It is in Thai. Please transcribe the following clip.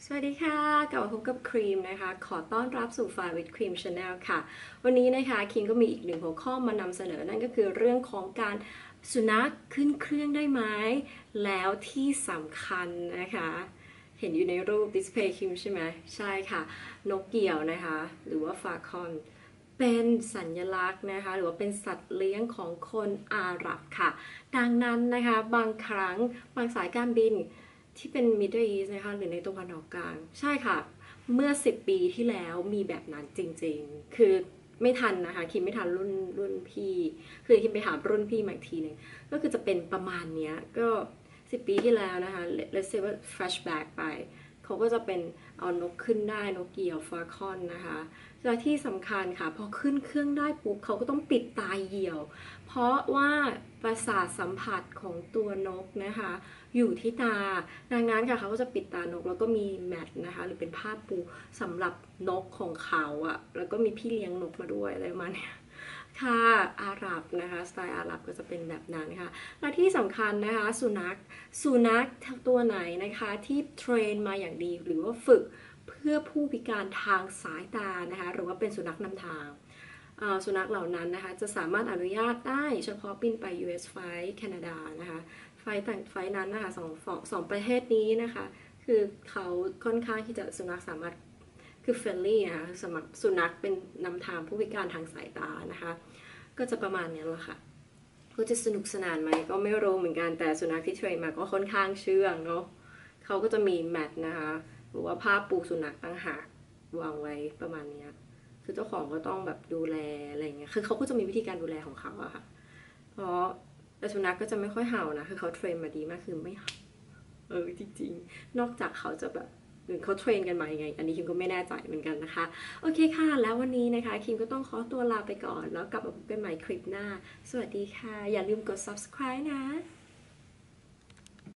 สวัสดีค่ะกลับมาพบกับครีมนะคะขอต้อนรับสู่ Fly with Cream Channel ค่ะวันนี้นะคะครีมก็มีอีกหนึ่งหัวข้อมานำเสนอนั่นก็คือเรื่องของการสุนัขขึ้นเครื่องได้ไหมแล้วที่สำคัญนะคะเห็นอยู่ในรูปดิสเพย์ครีมใช่ไหมใช่ค่ะนกเหยี่ยวนะคะหรือว่าฟาคอนเป็นสัญลักษณ์นะคะหรือว่าเป็นสัตว์เลี้ยงของคนอาหรับค่ะดังนั้นนะคะบางครั้งบางสายการบิน ที่เป็น Middle East นะคะหรือในตะวันออกกลางใช่ค่ะเมื่อ10ปีที่แล้วมีแบบนั้นจริงๆคือไม่ทันนะคะคิมไม่ทันรุ่นพี่คือคิมไปถามรุ่นพี่มาอีกทีหนึ่งก็คือจะเป็นประมาณเนี้ยก็10 ปีที่แล้วนะคะ let's say ว่า flashback ไปเขาก็จะเป็นเอานกขึ้นได้นกเหยี่ยวฟาคอนนะคะและที่สำคัญค่ะพอขึ้นเครื่องได้ปุ๊บเขาก็ต้องปิดตาเหยี่ยวเพราะว่าประสาทสัมผัสของตัวนกนะคะอยู่ที่ตาดังนั้นค่ะเขาก็จะปิดตานกแล้วก็มีแมทนะคะหรือเป็นผ้าปูสำหรับนกของเขาอะแล้วก็มีพี่เลี้ยงนกมาด้วยอะไรประมาณนี้ค่ะอาหรับนะคะสไตล์อาหรับก็จะเป็นแบบนั้นค่ะและที่สำคัญนะคะสุนัขตัวไหนนะคะที่เทรนมาอย่างดีหรือว่าฝึกเพื่อผู้พิการทางสายตานะคะหรือว่าเป็นสุนัขนำทางสุนัขเหล่านั้นนะคะจะสามารถอนุญาตได้เฉพาะบินไป US Flight แคนาดานะคะไฟล์นั้นนะคะสองประเทศนี้นะคะคือเขาค่อนข้างที่จะสุนัขสามารถคือเฟรนลี่นะคะสำหรับสุนัขเป็นนำทางผู้พิการทางสายตานะคะก็จะประมาณนี้แหละค่ะก็จะสนุกสนานไหมก็ไม่รู้เหมือนกันแต่สุนัขที่เทรนมาก็ค่อนข้างเชื่องเนาะเขาก็จะมีแมทนะคะหรือว่าผ้าปูสุนัขต่างหากวางไว้ประมาณนี้คือเจ้าของก็ต้องแบบดูแลอะไรเงี้ยคือเขาก็จะมีวิธีการดูแลของเขาอะค่ะเพราะแต่สุนัขก็จะไม่ค่อยเห่านะคือเขาเทรนมาดีมากคือไม่เห่าจริงๆนอกจากเขาจะแบบหรือเขาเทรนกันมายังไงอันนี้คิมก็ไม่แน่ใจเหมือนกันนะคะโอเคค่ะแล้ววันนี้นะคะคิมก็ต้องขอตัวลาไปก่อนแล้วกลับมาพบกันใหม่คลิปหน้าสวัสดีค่ะอย่าลืมกด subscribe นะ